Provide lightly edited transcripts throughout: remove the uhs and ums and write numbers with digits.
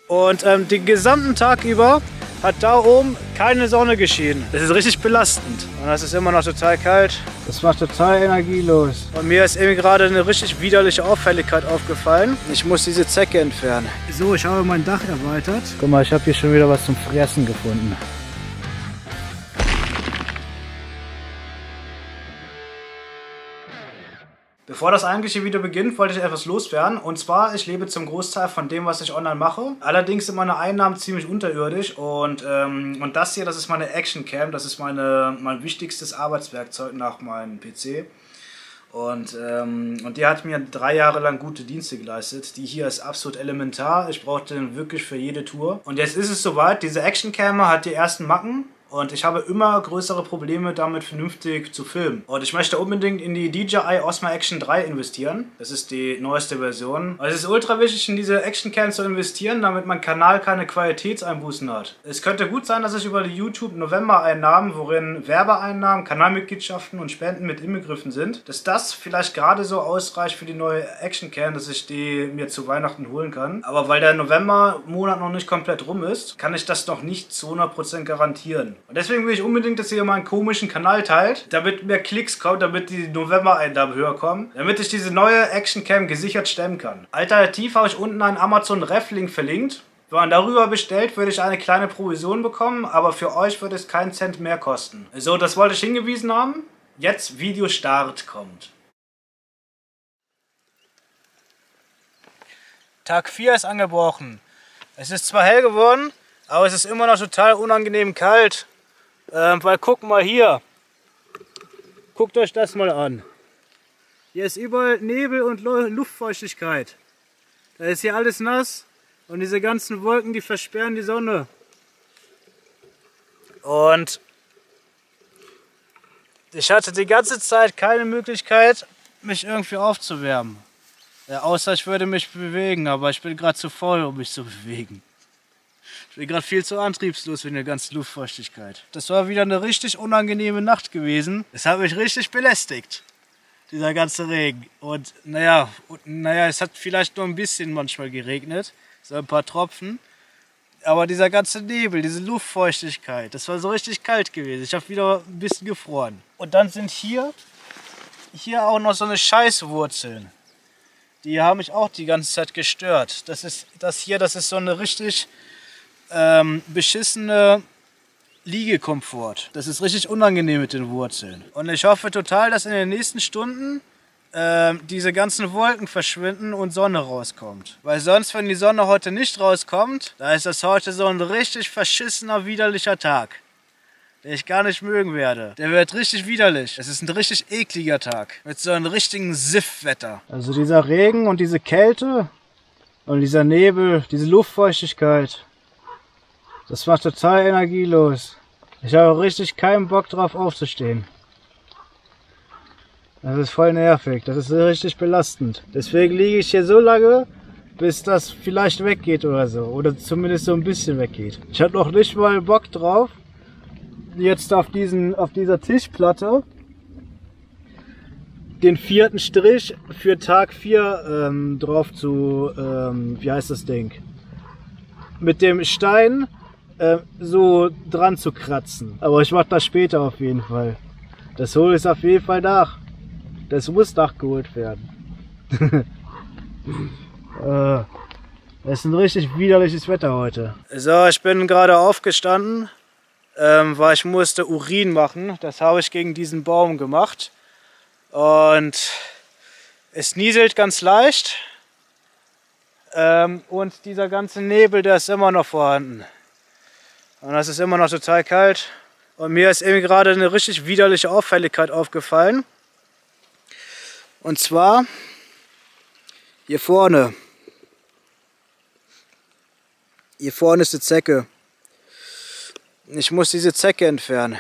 Und den gesamten Tag über hat da oben keine Sonne geschienen. Das ist richtig belastend. Und das ist immer noch total kalt. Das war total energielos. Und mir ist eben gerade eine richtig widerliche Auffälligkeit aufgefallen. Ich muss diese Zecke entfernen. So, ich habe mein Dach erweitert. Guck mal, ich habe hier schon wieder was zum Fressen gefunden. Bevor das eigentliche Video beginnt, wollte ich etwas loswerden. Und zwar, ich lebe zum Großteil von dem, was ich online mache. Allerdings sind meine Einnahmen ziemlich unterirdisch. Und das hier, das ist meine Actioncam. Das ist mein wichtigstes Arbeitswerkzeug nach meinem PC. Und die hat mir 3 Jahre lang gute Dienste geleistet. Die hier ist absolut elementar. Ich brauchte den wirklich für jede Tour. Und jetzt ist es soweit. Diese Actioncam hat die ersten Macken. Und ich habe immer größere Probleme damit vernünftig zu filmen. Und ich möchte unbedingt in die DJI Osmo Action 3 investieren. Das ist die neueste Version. Und es ist ultra wichtig, in diese Actioncam zu investieren, damit mein Kanal keine Qualitätseinbußen hat. Es könnte gut sein, dass ich über die YouTube November-Einnahmen, worin Werbeeinnahmen, Kanalmitgliedschaften und Spenden mit inbegriffen sind, dass das vielleicht gerade so ausreicht für die neue Actioncam, dass ich die mir zu Weihnachten holen kann. Aber weil der November-Monat noch nicht komplett rum ist, kann ich das noch nicht zu 100% garantieren. Und deswegen will ich unbedingt, dass ihr meinen komischen Kanal teilt, damit mehr Klicks kommen, damit die November-Einnahmen höher kommen, damit ich diese neue Actioncam gesichert stemmen kann. Alternativ habe ich unten einen Amazon Ref-Link verlinkt. Wenn man darüber bestellt, würde ich eine kleine Provision bekommen, aber für euch würde es keinen Cent mehr kosten. So, das wollte ich hingewiesen haben. Jetzt Videostart kommt. Tag 4 ist angebrochen. Es ist zwar hell geworden, aber es ist immer noch total unangenehm kalt. Weil guck mal hier. Guckt euch das mal an. Hier ist überall Nebel und Luftfeuchtigkeit. Da ist hier alles nass. Und diese ganzen Wolken, die versperren die Sonne. Und ich hatte die ganze Zeit keine Möglichkeit, mich irgendwie aufzuwärmen. Ja, außer ich würde mich bewegen, aber ich bin gerade zu faul, um mich zu bewegen. Ich bin gerade viel zu antriebslos wegen der ganzen Luftfeuchtigkeit. Das war wieder eine richtig unangenehme Nacht gewesen. Es hat mich richtig belästigt, dieser ganze Regen. Und naja, es hat vielleicht nur ein bisschen manchmal geregnet, so ein paar Tropfen. Aber dieser ganze Nebel, diese Luftfeuchtigkeit, das war so richtig kalt gewesen. Ich habe wieder ein bisschen gefroren. Und dann sind hier auch noch so eine Scheißwurzeln. Die haben mich auch die ganze Zeit gestört. Das ist so eine richtig beschissene Liegekomfort. Das ist richtig unangenehm mit den Wurzeln. Und ich hoffe total, dass in den nächsten Stunden diese ganzen Wolken verschwinden und Sonne rauskommt. Weil sonst, wenn die Sonne heute nicht rauskommt, da ist das heute so ein richtig verschissener, widerlicher Tag, den ich gar nicht mögen werde. Der wird richtig widerlich. Es ist ein richtig ekliger Tag. Mit so einem richtigen Siff-Wetter. Also dieser Regen und diese Kälte und dieser Nebel, diese Luftfeuchtigkeit, das war total energielos. Ich habe richtig keinen Bock drauf aufzustehen. Das ist voll nervig, das ist richtig belastend. Deswegen liege ich hier so lange, bis das vielleicht weggeht oder so. Oder zumindest so ein bisschen weggeht. Ich habe noch nicht mal Bock drauf, jetzt auf dieser Tischplatte den 4. Strich für Tag 4 drauf zu, wie heißt das Ding? Mit dem Stein so dran zu kratzen. Aber ich mache das später auf jeden Fall. Das hole ich auf jeden Fall nach. Das muss nachgeholt werden. Es ist ein richtig widerliches Wetter heute. So, ich bin gerade aufgestanden, weil ich musste Urin machen. Das habe ich gegen diesen Baum gemacht. Und es nieselt ganz leicht. Und dieser ganze Nebel, der ist immer noch vorhanden. Und das ist immer noch total kalt. Und mir ist eben gerade eine richtig widerliche Auffälligkeit aufgefallen. Und zwar hier vorne. Hier vorne ist die Zecke. Ich muss diese Zecke entfernen.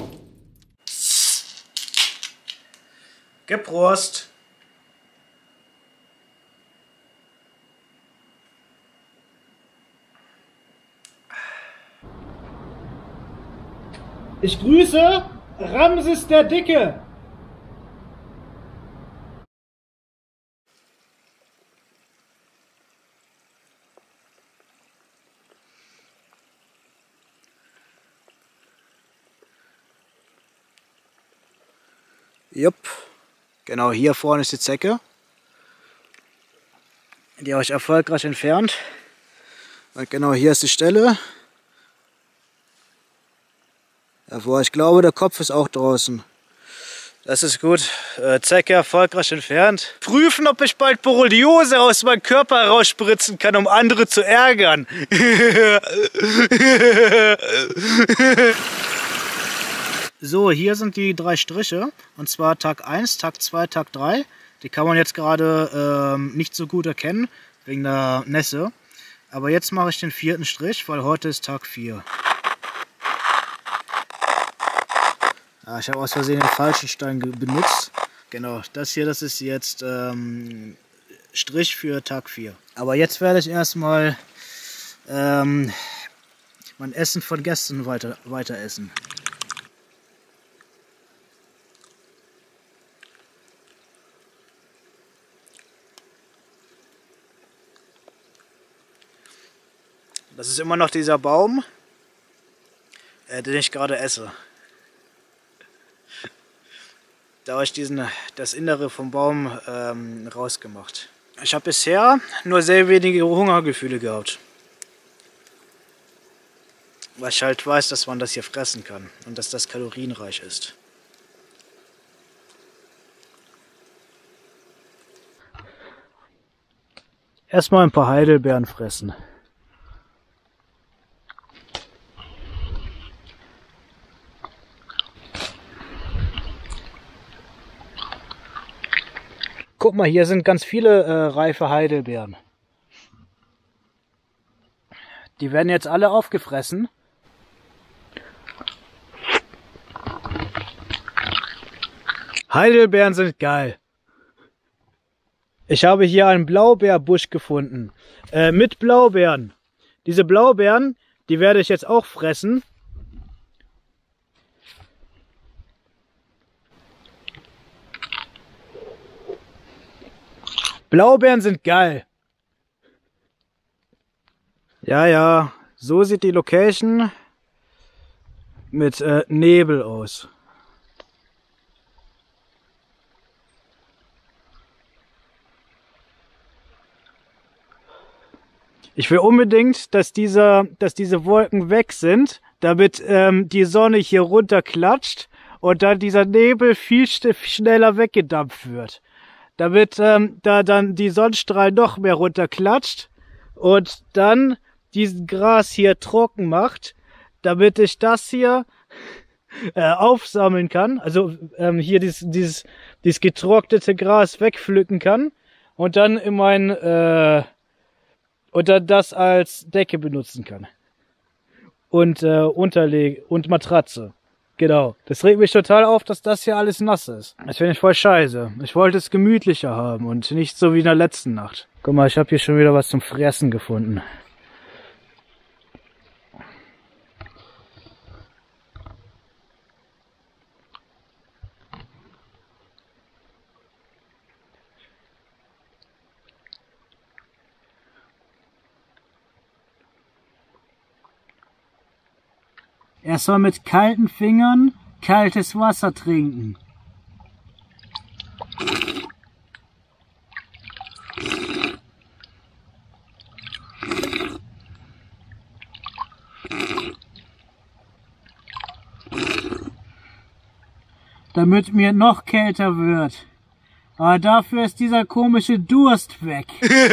Geprost! Ich grüße Ramses der Dicke. Jupp. Genau, hier vorne ist die Zecke. Die habe ich erfolgreich entfernt. Und genau hier ist die Stelle. Jawohl, ich glaube, der Kopf ist auch draußen. Das ist gut. Zecke erfolgreich entfernt. Prüfen, ob ich bald Borreliose aus meinem Körper rausspritzen kann, um andere zu ärgern. So, hier sind die 3 Striche. Und zwar Tag 1, Tag 2, Tag 3. Die kann man jetzt gerade nicht so gut erkennen, wegen der Nässe. Aber jetzt mache ich den 4. Strich, weil heute ist Tag 4. Ah, ich habe aus Versehen den falschen Stein benutzt. Genau, das hier, das ist jetzt Strich für Tag 4. Aber jetzt werde ich erstmal mein Essen von gestern weiter essen. Das ist immer noch dieser Baum, den ich gerade esse. Da habe ich das Innere vom Baum rausgemacht. Ich habe bisher nur sehr wenige Hungergefühle gehabt. Weil ich halt weiß, dass man das hier fressen kann und dass das kalorienreich ist. Erstmal ein paar Heidelbeeren fressen. Guck mal, hier sind ganz viele reife Heidelbeeren. Die werden jetzt alle aufgefressen. Heidelbeeren sind geil. Ich habe hier einen Blaubeerbusch gefunden. Mit Blaubeeren. Diese Blaubeeren, die werde ich jetzt auch fressen. Blaubeeren sind geil. Ja, ja, so sieht die Location mit Nebel aus. Ich will unbedingt, dass diese Wolken weg sind, damit die Sonne hier runterklatscht und dann dieser Nebel viel schneller weggedampft wird. Damit da dann die Sonnenstrahlen noch mehr runterklatscht und dann diesen Gras hier trocken macht, damit ich das hier aufsammeln kann, also hier dieses getrocknete Gras wegpflücken kann und dann in und dann das als Decke benutzen kann und Unterlege und Matratze. Genau. Das regt mich total auf, dass das hier alles nass ist. Das finde ich voll scheiße. Ich wollte es gemütlicher haben und nicht so wie in der letzten Nacht. Guck mal, ich habe hier schon wieder was zum Fressen gefunden. Er soll mit kalten Fingern kaltes Wasser trinken. Damit mir noch kälter wird. Aber dafür ist dieser komische Durst weg.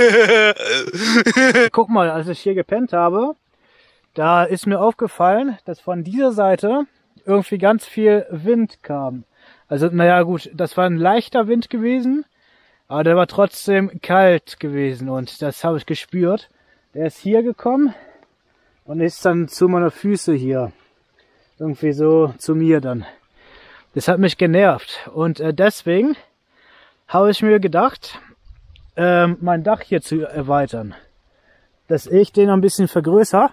Guck mal, als ich hier gepennt habe, da ist mir aufgefallen, dass von dieser Seite irgendwie ganz viel Wind kam. Also, naja gut, das war ein leichter Wind gewesen, aber der war trotzdem kalt gewesen und das habe ich gespürt. Der ist hier gekommen und ist dann zu meiner Füße hier. Irgendwie so zu mir dann. Das hat mich genervt und deswegen habe ich mir gedacht, mein Dach hier zu erweitern. Dass ich den ein bisschen vergrößere.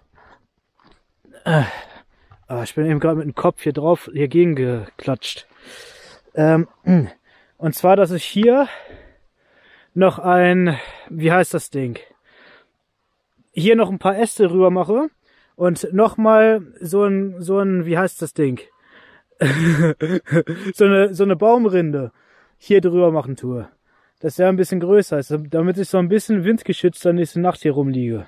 Ich bin eben gerade mit dem Kopf hier gegen geklatscht. Und zwar, dass ich hier noch wie heißt das Ding? Hier noch ein paar Äste rüber mache und nochmal so ein, wie heißt das Ding? so eine Baumrinde hier drüber machen tue. Dass der ein bisschen größer ist, damit ich so ein bisschen windgeschützt dann nächste Nacht hier rumliege.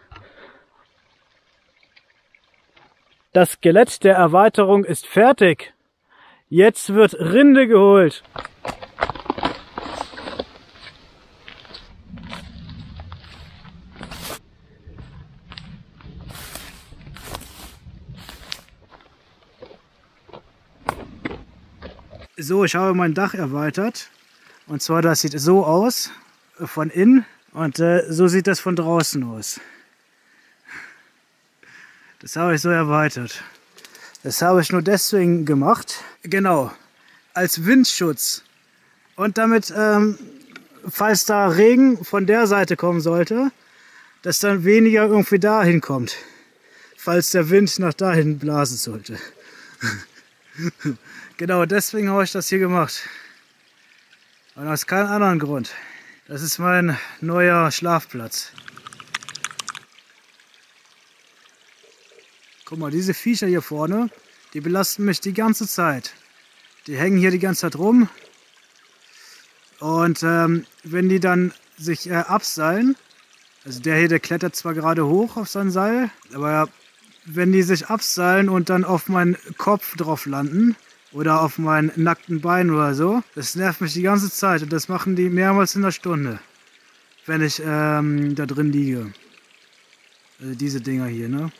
Das Skelett der Erweiterung ist fertig. Jetzt wird Rinde geholt. So, ich habe mein Dach erweitert. Und zwar, das sieht so aus, von innen. Und so sieht das von draußen aus. Das habe ich so erweitert. Das habe ich nur deswegen gemacht. Genau, als Windschutz. Und damit, falls da Regen von der Seite kommen sollte, dass dann weniger irgendwie dahin kommt. Falls der Wind nach dahin blasen sollte. Genau, deswegen habe ich das hier gemacht. Und aus keinem anderen Grund. Das ist mein neuer Schlafplatz. Guck mal, diese Viecher hier vorne, die belasten mich die ganze Zeit. Die hängen hier die ganze Zeit rum. Und wenn die dann sich abseilen, also der hier, der klettert zwar gerade hoch auf sein Seil, aber wenn die sich abseilen und dann auf meinen Kopf drauf landen oder auf meinen nackten Bein oder so, das nervt mich die ganze Zeit. Und das machen die mehrmals in der Stunde, wenn ich da drin liege. Also diese Dinger hier, ne?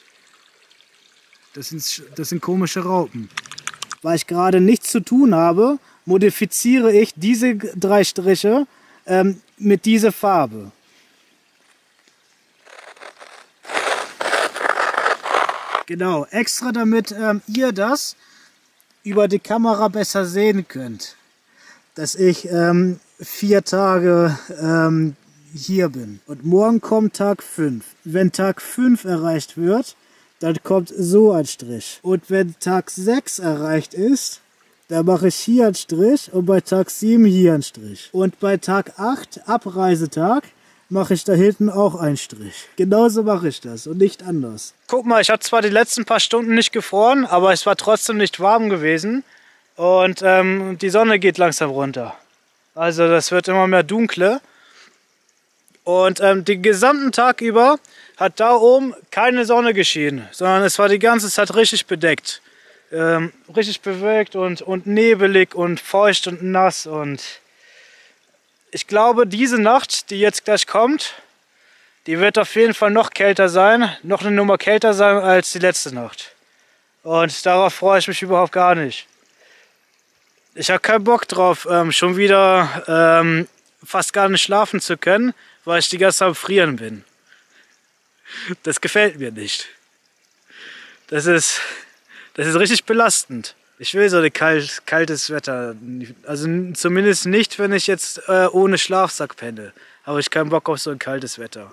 Das sind komische Raupen. Weil ich gerade nichts zu tun habe, modifiziere ich diese 3 Striche mit dieser Farbe. Genau, extra damit ihr das über die Kamera besser sehen könnt. Dass ich 4 Tage hier bin. Und morgen kommt Tag 5. Wenn Tag 5 erreicht wird, dann kommt so ein Strich. Und wenn Tag 6 erreicht ist, dann mache ich hier einen Strich und bei Tag 7 hier einen Strich. Und bei Tag 8, Abreisetag, mache ich da hinten auch einen Strich. Genauso mache ich das und nicht anders. Guck mal, ich habe zwar die letzten paar Stunden nicht gefroren, aber es war trotzdem nicht warm gewesen. Und die Sonne geht langsam runter. Also das wird immer mehr dunkler. Und den gesamten Tag über hat da oben keine Sonne geschienen, sondern es war die ganze Zeit richtig bedeckt. Richtig bewölkt und nebelig und feucht und nass. Und ich glaube, diese Nacht, die jetzt gleich kommt, die wird auf jeden Fall noch kälter sein, noch eine Nummer kälter sein als die letzte Nacht. Und darauf freue ich mich überhaupt gar nicht. Ich habe keinen Bock drauf, schon wieder fast gar nicht schlafen zu können, weil ich die ganze Zeit am Frieren bin. Das gefällt mir nicht. Das ist richtig belastend. Ich will so ein kaltes Wetter. Also zumindest nicht, wenn ich jetzt ohne Schlafsack penne. Habe ich keinen Bock auf so ein kaltes Wetter.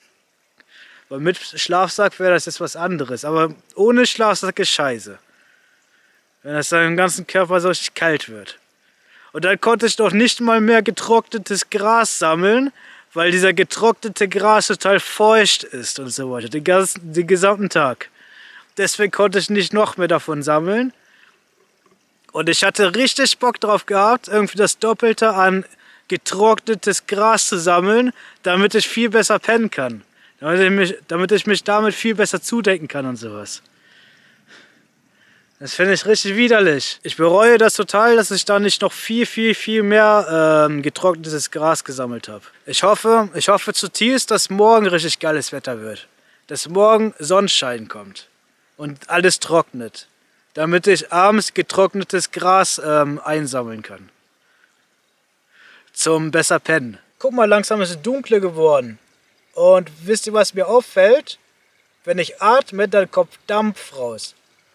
Weil mit Schlafsack wäre das jetzt was anderes. Aber ohne Schlafsack ist scheiße. Wenn das dann im ganzen Körper so richtig kalt wird. Und dann konnte ich doch nicht mal mehr getrocknetes Gras sammeln, weil dieser getrocknete Gras total feucht ist und so weiter, den gesamten Tag. Deswegen konnte ich nicht noch mehr davon sammeln. Und ich hatte richtig Bock drauf gehabt, irgendwie das Doppelte an getrocknetes Gras zu sammeln, damit ich viel besser pennen kann. Damit ich mich damit viel besser zudecken kann und sowas. Das finde ich richtig widerlich. Ich bereue das total, dass ich da nicht noch viel mehr getrocknetes Gras gesammelt habe. Ich hoffe zutiefst, dass morgen richtig geiles Wetter wird. Dass morgen Sonnenschein kommt und alles trocknet. Damit ich abends getrocknetes Gras einsammeln kann. Zum besser pennen. Guck mal, langsam ist es dunkler geworden. Und wisst ihr, was mir auffällt? Wenn ich atme, dann kommt Dampf raus.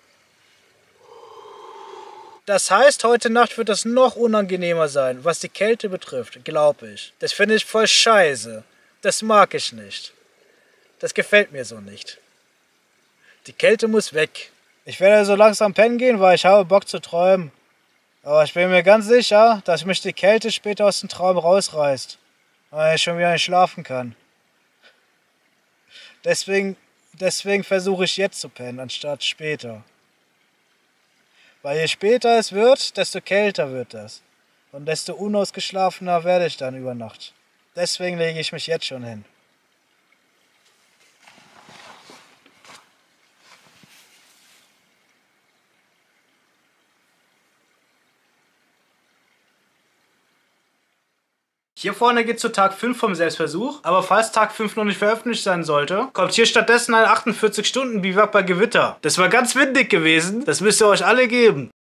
Das heißt, heute Nacht wird es noch unangenehmer sein, was die Kälte betrifft, glaube ich. Das finde ich voll scheiße. Das mag ich nicht. Das gefällt mir so nicht. Die Kälte muss weg. Ich werde so langsam pennen gehen, weil ich habe Bock zu träumen. Aber ich bin mir ganz sicher, dass mich die Kälte später aus dem Traum rausreißt. Weil ich schon wieder nicht schlafen kann. Deswegen versuche ich jetzt zu pennen, anstatt später. Weil je später es wird, desto kälter wird das. Und desto unausgeschlafener werde ich dann über Nacht. Deswegen lege ich mich jetzt schon hin. Hier vorne geht zu Tag 5 vom Selbstversuch, aber falls Tag 5 noch nicht veröffentlicht sein sollte, kommt hier stattdessen ein 48-Stunden-Biwak bei Gewitter. Das war ganz windig gewesen, das müsst ihr euch alle geben.